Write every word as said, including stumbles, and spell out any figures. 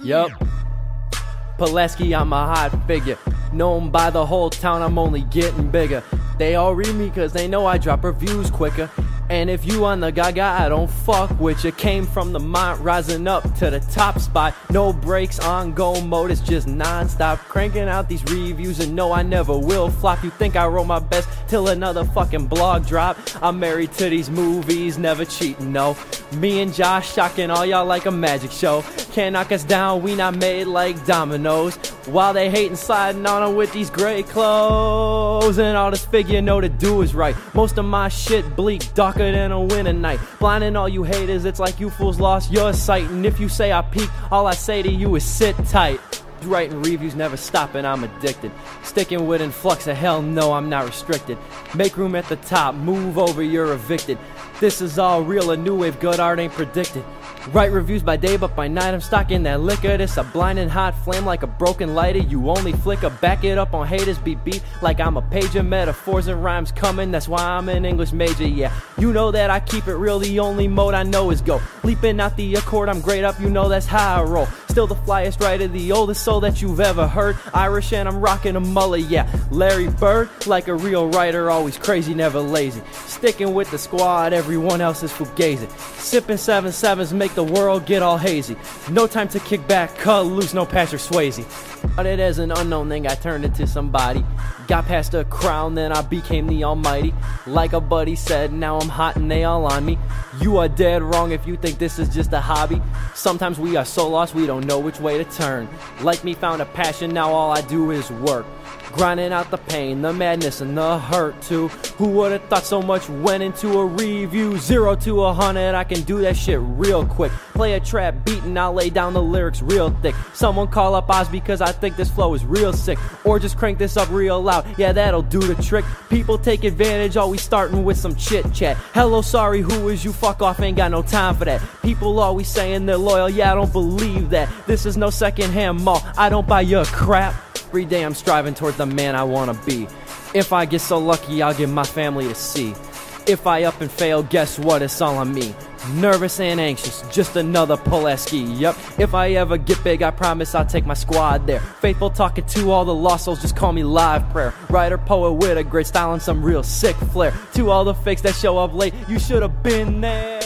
Yup. Pulaski, I'm a hot figure. Known by the whole town, I'm only getting bigger. They all read me cause they know I drop reviews quicker. And if you on the gaga, I don't fuck with you. Came from the mont, rising up to the top spot. No brakes, on go mode, it's just non-stop. Cranking out these reviews and no, I never will flop. You think I wrote my best till another fucking blog drop? I'm married to these movies, never cheating, no. Me and Josh shocking all y'all like a magic show. Can't knock us down, we not made like dominoes. While they hating, sliding on them with these gray clothes. And all this figure know to do is right. Most of my shit bleak, darker than a winter night. Blinding all you haters, it's like you fools lost your sight. And if you say I peak, all I say to you is sit tight. Writing reviews never stopping, I'm addicted. Sticking with influx of hell no, I'm not restricted. Make room at the top, move over, you're evicted. This is all real, a new wave, good art ain't predicted. Write reviews by day, but by night I'm stocking that liquor. This a blinding hot flame like a broken lighter. You only flicker, back it up on haters, be beat like I'm a page of metaphors and rhymes coming. That's why I'm an English major, yeah. You know that I keep it real, the only mode I know is go. Leaping out the accord, I'm great up, you know that's how I roll. Still the flyest writer, the oldest soul that you've ever heard. Irish and I'm rocking a mullet, yeah. Larry Bird, like a real writer, always crazy, never lazy. Sticking with the squad, everyone else is fugazi. Sipping seven sevens, make the world get all hazy. No time to kick back, cut loose, no Patrick Swayze. Started as an unknown thing, I turned into somebody. Got past a crown, then I became the almighty. Like a buddy said, now I'm hot and they all on me. You are dead wrong if you think this is just a hobby. Sometimes we are so lost we don't know which way to turn. Like me, found a passion, now all I do is work. Grinding out the pain, the madness, and the hurt too. Who would've thought so much went into a review? Zero to a hundred, I can do that shit real quick. Play a trap beat and I'll lay down the lyrics real thick. Someone call up Oz because I think this flow is real sick. Or just crank this up real loud, yeah that'll do the trick. People take advantage, always starting with some chit chat. Hello, sorry, who is you? Fuck off, ain't got no time for that. People always saying they're loyal, yeah I don't believe that. This is no secondhand mall, I don't buy your crap. Every day I'm striving towards the man I wanna be. If I get so lucky, I'll get my family to see. If I up and fail, guess what? It's all on me. Nervous and anxious, just another Pulaski, yep. If I ever get big, I promise I'll take my squad there. Faithful talking to all the lost souls, just call me live prayer. Writer, poet with a great style and some real sick flair. To all the fakes that show up late, you should have been there.